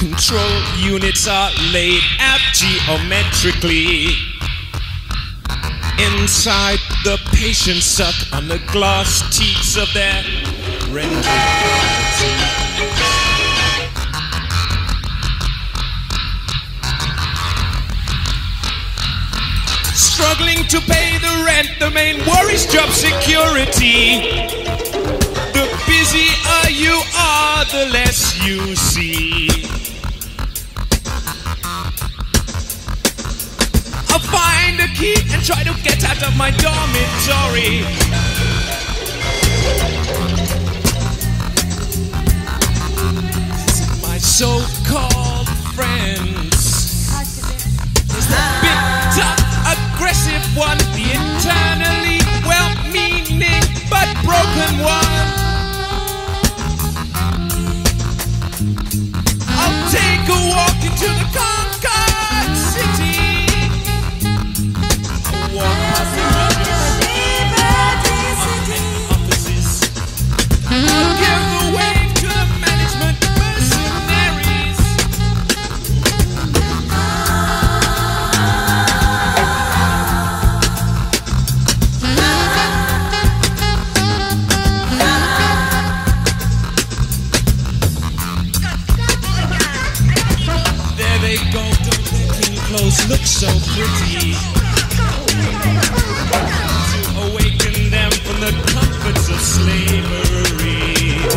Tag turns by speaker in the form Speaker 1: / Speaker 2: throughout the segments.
Speaker 1: Control units are laid out geometrically. Inside, the patients suck on the glass teats of their rental property. Struggling to pay the rent, the main worry's job security. The busier you are, the less you see. I'll find a key and try to get out of my dormitory. My so-called friends, there's the bitter, aggressive one, the eternally well-meaning but broken one. I'll take a walk into the Concord City. Walk past the offices. I'll give away to the management mercenaries. There they go, don't their clean clothes look so pretty. To awaken them from the comforts of slavery.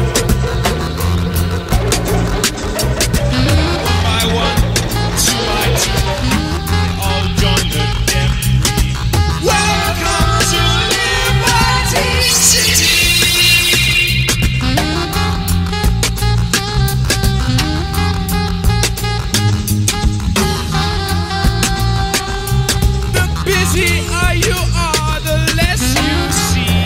Speaker 1: One by one, two by two, they all join the debris. Welcome to Liberty City. The busier you are, the less you see.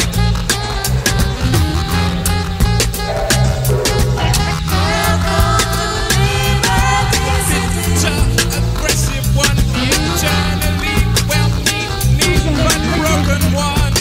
Speaker 1: Tough, aggressive one, eternally well-meaning but broken one.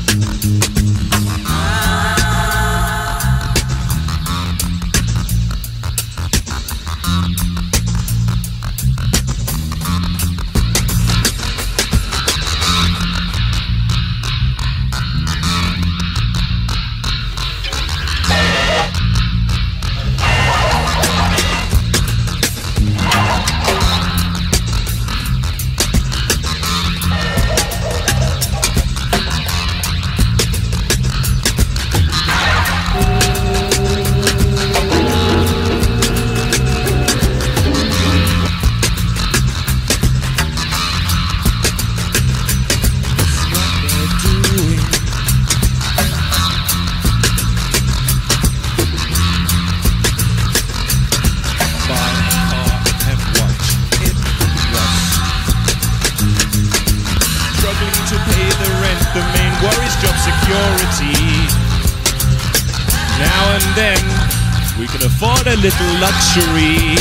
Speaker 1: To pay the rent, the main worry's job security. Now and then, we can afford a little luxury.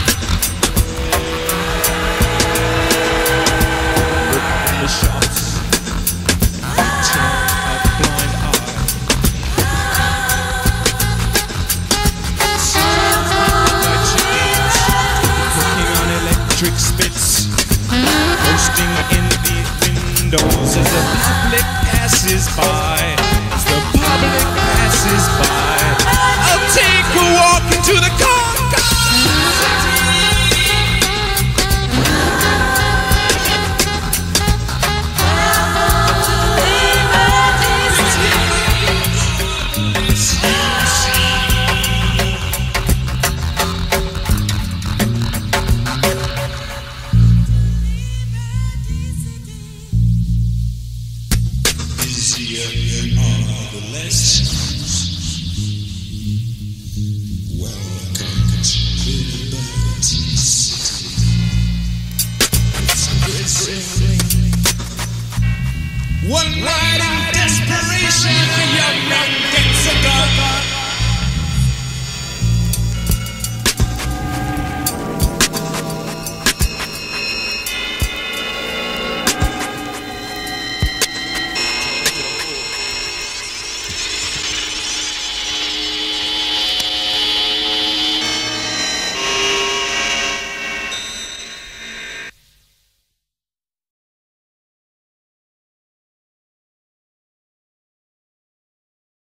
Speaker 1: Look in the shops, we turn a blind eye. My chains, cooking on electric spits, roasting in the windows as the public passes by.